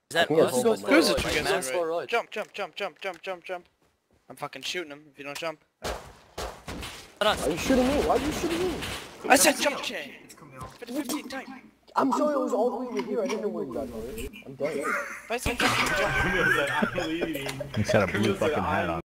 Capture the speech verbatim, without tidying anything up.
Is that Yeah, us? go Like, slow Who's right, it? like You go guys mass- slow right. Jump, jump, jump, jump, jump, jump, jump. I'm fucking shooting him if you don't jump. Hold Why on. are you shooting me? Why are you shooting me? I said jump, Jay! For the fifteenth time. I'm sorry, it was all the way over here. I didn't know where you guys were. I'm dead. I said jump, jump. Camille said, I believe you. He's got a blue fucking hat on.